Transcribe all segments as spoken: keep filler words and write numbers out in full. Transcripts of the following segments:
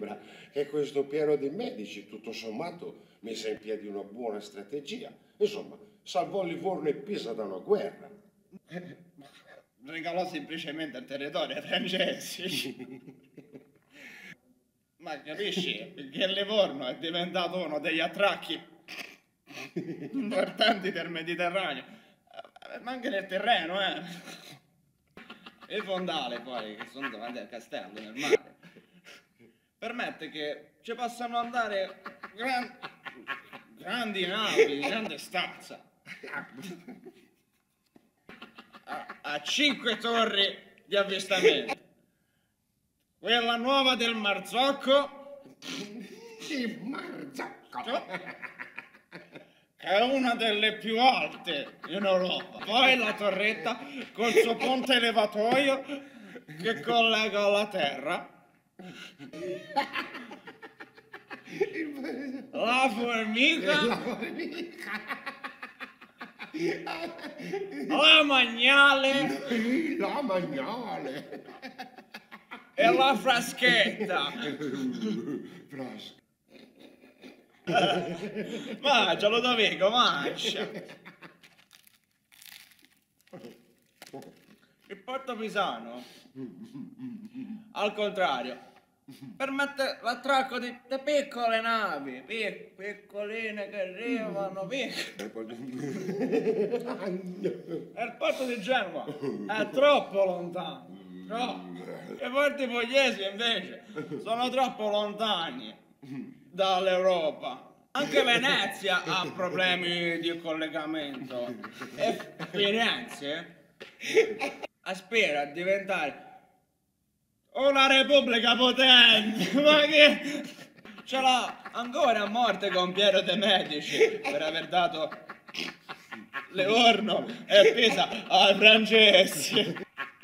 sembra che questo Piero De Medici, tutto sommato, mise in piedi una buona strategia. Insomma, salvò Livorno e Pisa da una guerra. Regalò semplicemente il territorio ai francesi. Ma capisci che Livorno è diventato uno degli attracchi importanti del Mediterraneo, ma anche nel terreno, eh. E il fondale, poi, che sono davanti al castello, nel mare, permette che ci possano andare gran... grandi navi di grande stazza. A, a cinque torri di avvistamento. Quella nuova del Marzocco, Il Marzocco, che è una delle più alte in Europa. Poi la torretta col suo ponte elevatoio che collega alla terra. La formica, la formica, la magnale, la magnale e la fraschetta. Frasca. Mangia, Ludovico, mangia. Il Porto Pisano, al contrario, permette l'attracco di, di piccole navi, pic, piccoline che arrivano, piccole. E il porto di Genova è troppo lontano, troppo. I porti pugliesi invece sono troppo lontani dall'Europa. Anche Venezia ha problemi di collegamento e Firenze aspira a diventare una repubblica potente, ma che ce l'ha ancora a morte con Piero De Medici per aver dato Livorno e Pisa ai francesi.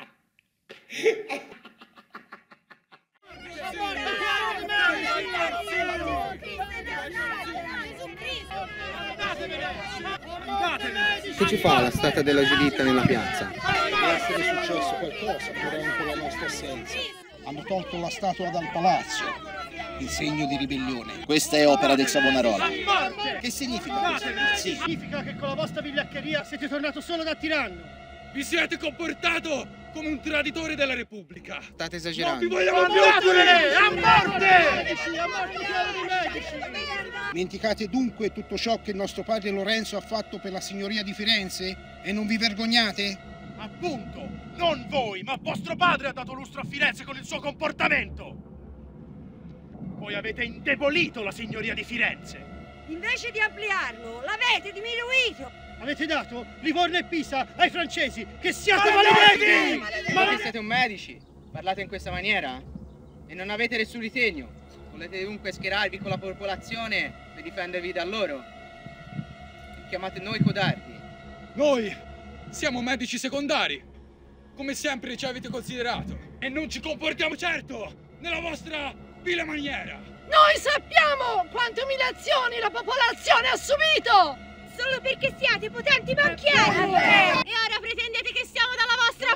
Che ci fa la statua della Giuditta nella piazza? Deve essere successo qualcosa, però anche la nostra assenza. Hanno tolto la statua dal palazzo, in segno di ribellione. Questa è opera del Savonarola. Che significa questo? Sì. Significa che con la vostra vigliaccheria siete tornato solo da tiranno. Vi siete comportato come un traditore della Repubblica. State esagerando. Non vi vogliamo più! A morte! A morte, Piero De Medici! Dimenticate dunque tutto ciò che il nostro padre Lorenzo ha fatto per la signoria di Firenze? E non vi vergognate? Appunto, non voi, ma vostro padre ha dato lustro a Firenze con il suo comportamento. Voi avete indebolito la signoria di Firenze. Invece di ampliarlo, l'avete diminuito. Avete dato Livorno e Pisa ai francesi, che siate maledetti! Maledetti! Ma voi siete un medici, parlate in questa maniera e non avete nessun ritegno. Volete dunque schierarvi con la popolazione per difendervi da loro? Chiamate noi codardi. Noi siamo medici secondari, come sempre ci avete considerato, e non ci comportiamo certo nella vostra vile maniera. Noi sappiamo quante umiliazioni la popolazione ha subito! Solo perché siete potenti banchieri! Eh, e ora pretendete che siamo dalla vostra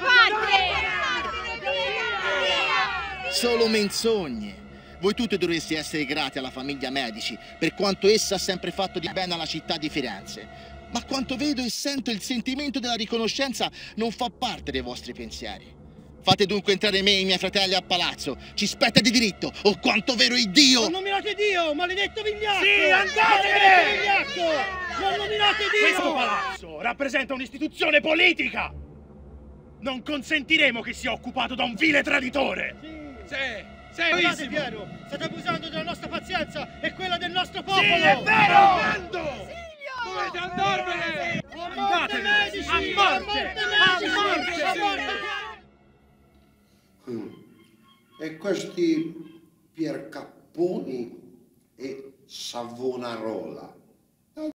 parte! Solo menzogne. Voi tutti dovreste essere grati alla famiglia Medici per quanto essa ha sempre fatto di bene alla città di Firenze. Ma quanto vedo e sento, il sentimento della riconoscenza non fa parte dei vostri pensieri. Fate dunque entrare me e i miei fratelli al palazzo. Ci spetta di diritto, o quanto vero è Dio! Non nominate Dio, maledetto vigliacco! Sì, andatevene! Vigliacco! Non nominate Dio! Questo palazzo rappresenta un'istituzione politica! Non consentiremo che sia occupato da un vile traditore! Sì! Sì! Sì, Guardate, Piero, state abusando della nostra pazienza e quella del nostro popolo! Sì, è vero! Silvio! Dovete andarvene! Andatevene! A morte! A morte! A morte! Mm. E questi Piercapponi e Savonarola